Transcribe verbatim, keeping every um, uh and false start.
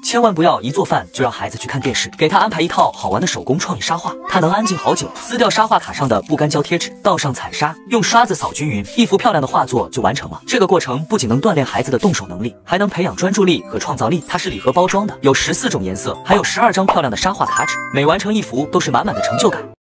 千万不要一做饭就让孩子去看电视，给他安排一套好玩的手工创意沙画，他能安静好久。撕掉沙画卡上的不干胶贴纸，倒上彩砂，用刷子扫均匀，一幅漂亮的画作就完成了。这个过程不仅能锻炼孩子的动手能力，还能培养专注力和创造力。它是礼盒包装的，有十四种颜色，还有十二张漂亮的沙画卡纸，每完成一幅都是满满的成就感。